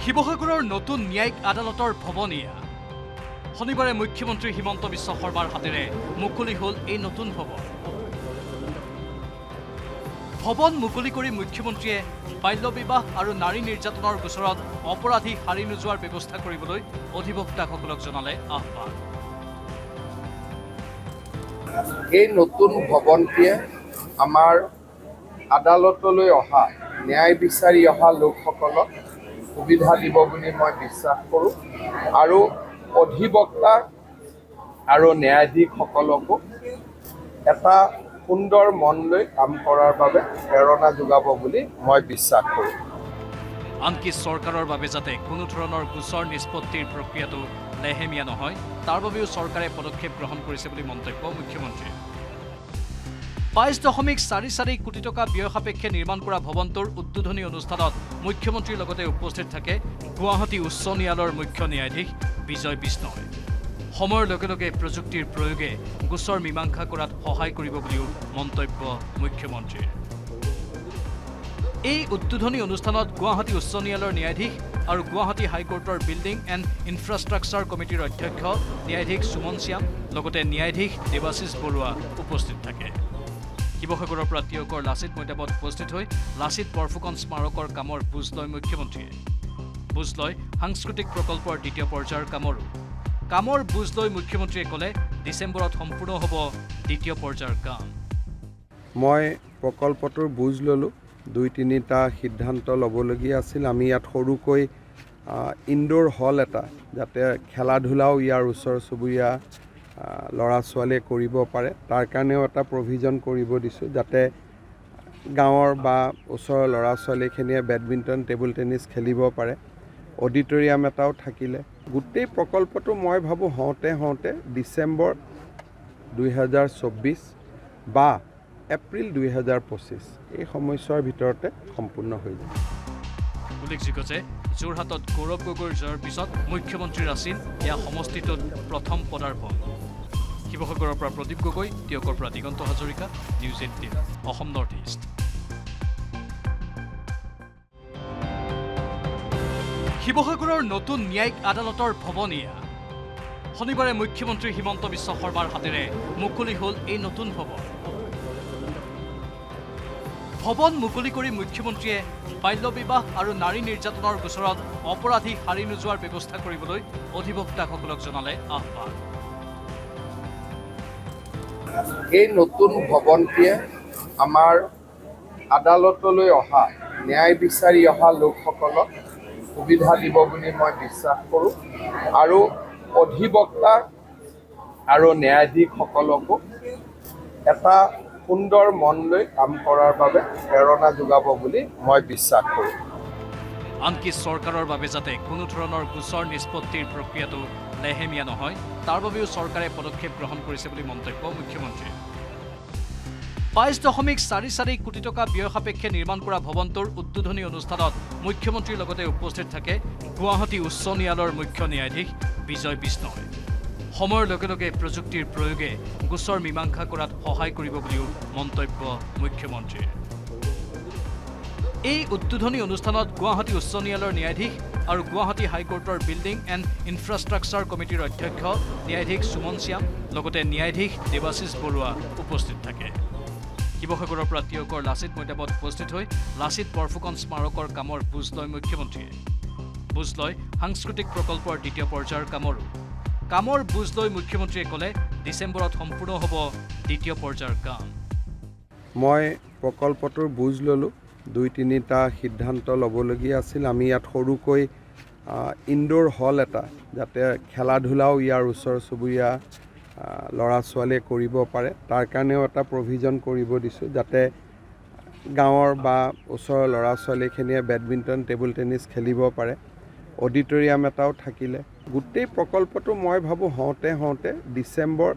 শিৱসাগৰৰ নতুন ন্যায়িক আদালতৰ ভৱনীয়া শনিবাৰে মুখ্যমন্ত্ৰী হিমন্ত বিশ্ব শৰ্মাৰ হাতেৰে মুকলি হ'ল এই নতুন ভৱন মুকলি কৰি মুখ্যমন্ত্ৰীয়ে বাল্য বিবাহ আৰু নাৰী নিৰ্যাতনৰ গোচৰত অপৰাধী হাৰি নোযোৱাৰ ব্যৱস্থা কৰিবলৈ অধিবক্তাসকলক জনালে আহ্বান। এই নতুন ভৱনটিয়ে আমাৰ আদালতলৈ অহা ন্যায় বিচাৰি অহা লোকসকলক সুবিধা দিব বুলি মই বিশ্বাস কৰোঁ আৰু অধিবক্তা আৰু ন্যায়াধীশসকলকো এটা সুন্দৰ মন লৈ কাম কৰাৰ বাবে প্ৰেৰণা যোগাব বুলি মই বিশ্বাস কৰোঁ। আনকি চৰকাৰৰ বাবে যাতে কোনো ধৰণৰ গোচৰ নিষ্পত্তিৰ প্ৰক্ৰিয়াটো লেহেমীয়া নহয় তাৰ বাবেও চৰকাৰে পদক্ষেপ গ্ৰহণ কৰিছে বুলি মন্তব্য মুখ্যমন্ত্ৰীৰ। 22.44 কোটি টকা ব্যয় সাপেক্ষে নিৰ্মাণ কৰা ভৱনটোৰ উদ্বোধনী অনুষ্ঠানত মুখ্যমন্ত্ৰীৰ লগতে উপস্থিত থাকে গুৱাহাটী উচ্চ ন্যায়ালয়ৰ মুখ্য ন্যায়াধীশ বিজয় বিষ্ণয়। সময়ৰ লগে লগে প্ৰযুক্তিৰ প্ৰয়োগে গোচৰ মীমাংসা কৰাত সহায় কৰিব বুলিও মন্তব্য মুখ্যমন্ত্ৰীৰ। এই উদ্বোধনী অনুষ্ঠানত গুৱাহাটী উচ্চ ন্যায়ালয়ৰ ন্যায়াধীশ আৰু গুৱাহাটী হাইকোৰ্টৰ বিল্ডিং এণ্ড ইনফ্ৰাষ্ট্ৰাকচাৰ কমিটিৰ অধ্যক্ষ ন্যায়াধীশ সুমন শ্যাম লগতে ন্যায়াধীশ দেৱাশিষ বৰুৱা উপস্থিত থাকে। শিৱসাগৰৰ পৰা তিয়কৰ লাচিত মৈদামত উপস্থিত হৈ লাচিত বৰফুকন স্মাৰকৰ কামৰ বুজ লয় মুখ্যমন্ত্ৰীয়ে। বুজ লয় সাংস্কৃতিক প্ৰকল্পৰ দ্বিতীয় পৰ্যায়ৰ কামৰ বুজ লৈ মুখ্যমন্ত্ৰীয়ে ক'লে ডিচেম্বৰত সম্পূৰ্ণ হ'ব দ্বিতীয় পৰ্যায়ৰ কাম। মই প্ৰকল্পটোৰ বুজ ল'লোঁ। 2-3টা সিদ্ধান্ত ল'বলগীয়া আছিল। আমি ইয়াত সৰুকৈ ইনডোৰ হল এটা যাতে খেলা ধূলাও ইয়াৰ ওচৰ চুবুৰীয়া ল'ৰা ছোৱালীয়ে কৰিব পাৰে তাৰ কাৰণেও এটা প্ৰভিজন কৰিব দিছোঁ যাতে গাঁৱৰ বা ওচৰৰ ল'ৰা ছোৱালীখিনিয়ে বেডমিণ্টন টেবুল টেনিছ খেলিব পাৰে। অডিটৰিয়াম এটাও থাকিলে গোটেই প্ৰকল্পটো মই ভাবোঁ হওঁতে ডিচেম্বৰ 2024 বা এপ্ৰিল 2025 এই সময়ছোৱাৰ ভিতৰতে সম্পূৰ্ণ হৈ যাব। উল্লেখযোগ্য যে যোৰহাটত গৌৰৱ গগৈৰ জয়ৰ পিছত মুখ্যমন্ত্ৰীৰ আছিল এয়া সমষ্টিটোত প্ৰথম পদাৰ্পণ। শিৱসাগৰৰ পৰা প্ৰদীপ গগৈ, তিয়কৰ পৰা Diganta Hazarika, news 18 Assam North East. শিৱসাগৰৰ নতুন ন্যায়িক আদালতৰ ভৱনীয়া শনিবাৰে মুখ্যমন্ত্ৰী হিমন্ত বিশ্ব শৰ্মাৰ হাতেৰে মুকলি হ'ল এই নতুন ভৱন মুকলি কৰি মুখ্যমন্ত্ৰীয়ে বাল্য বিবাহ আৰু নাৰী নিৰ্যাতনৰ গোচৰত অপৰাধী হাৰি নোযোৱাৰ ব্যৱস্থা কৰিবলৈ অধিবক্তাসকলক জনালে আহ্বান। এই নতুন ভৱনটিয়ে আমাৰ আদালতলৈ অহা ন্যায় বিচাৰি অহা লোকসকলক সুবিধা দিব বুলি মই বিশ্বাস কৰোঁ আৰু অধিবক্তা আৰু ন্যায়াধীশসকলকো এটা সুন্দৰ মন লৈ কাম কৰাৰ বাবে প্ৰেৰণা যোগাব বুলি মই বিশ্বাস কৰোঁ। আনকি চৰকাৰৰ বাবে যাতে কোনো ধৰণৰ গোচৰ নিষ্পত্তিৰ প্ৰক্ৰিয়াটো লেহেমীয়া নহয় তাৰ বাবেও চৰকাৰে পদক্ষেপ গ্ৰহণ কৰিছে বুলি মন্তব্য মুখ্যমন্ত্ৰীৰ। 22.44 কোটি টকা ব্যয় সাপেক্ষে নিৰ্মাণ কৰা ভৱনটোৰ উদ্বোধনী অনুষ্ঠানত মুখ্যমন্ত্ৰীৰ লগতে উপস্থিত থাকে গুৱাহাটী উচ্চ ন্যায়ালয়ৰ মুখ্য ন্যায়াধীশ বিজয় বিষ্ণয়। সময়ৰ লগে লগে প্ৰযুক্তিৰ প্ৰয়োগে গোচৰ মীমাংসা কৰাত সহায় কৰিব বুলিও মন্তব্য মুখ্যমন্ত্ৰীৰ। এই উদ্বোধনী অনুষ্ঠানত গুৱাহাটী উচ্চ ন্যায়ালয়ৰ ন্যায়াধীশ আৰু গুৱাহাটী হাইকোৰ্টৰ বিল্ডিং এণ্ড ইনফ্ৰাষ্ট্ৰাকচাৰ কমিটিৰ অধ্যক্ষ ন্যায়াধীশ সুমন শ্যাম লগতে ন্যায়াধীশ দেৱাশিষ বৰুৱা উপস্থিত থাকে। শিৱসাগৰৰ পৰা তিয়কৰ লাচিত মৈদামত উপস্থিত হৈ লাচিত বৰফুকন স্মাৰকৰ কামৰ বুজ লয় মুখ্যমন্ত্ৰীয়ে। বুজ লয় সাংস্কৃতিক প্ৰকল্পৰ দ্বিতীয় পৰ্যায়ৰ কামৰ বুজ লৈ মুখ্যমন্ত্ৰীয়ে ক'লে ডিচেম্বৰত সম্পূৰ্ণ হ'ব দ্বিতীয় পৰ্যায়ৰ কাম। মই প্ৰকল্পটোৰ বুজ ল'লোঁ। 2-3টা সিদ্ধান্ত ল'বলগীয়া আছিল। আমি ইয়াত সৰুকৈ ইনডোৰ হল এটা যাতে খেলা ধূলাও ইয়াৰ ওচৰ চুবুৰীয়া ল'ৰা ছোৱালীয়ে কৰিব পাৰে তাৰ কাৰণেও এটা প্ৰভিজন কৰিব দিছোঁ যাতে গাঁৱৰ বা ওচৰৰ ল'ৰা ছোৱালীখিনিয়ে বেডমিণ্টন টেবুল টেনিছ খেলিব পাৰে। অডিটৰিয়াম এটাও থাকিলে গোটেই প্ৰকল্পটো মই ভাবোঁ হওঁতে ডিচেম্বৰ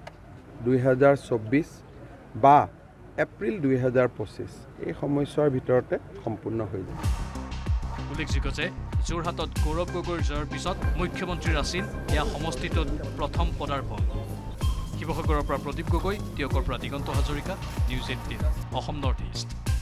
2024 বা এপ্ৰিল 2025 এই সময়ছোৱাৰ ভিতৰতে সম্পূৰ্ণ হৈ যাব। উল্লেখযোগ্য যে যোৰহাটত গৌৰৱ গগৈৰ জয়ৰ পিছত মুখ্যমন্ত্ৰীৰ আছিল এয়া সমষ্টিটোত প্ৰথম পদাৰ্পণ। শিৱসাগৰৰ পৰা প্ৰদীপ গগৈ, তিয়কৰ পৰা Diganta Hazarika, news 18 Assam North east.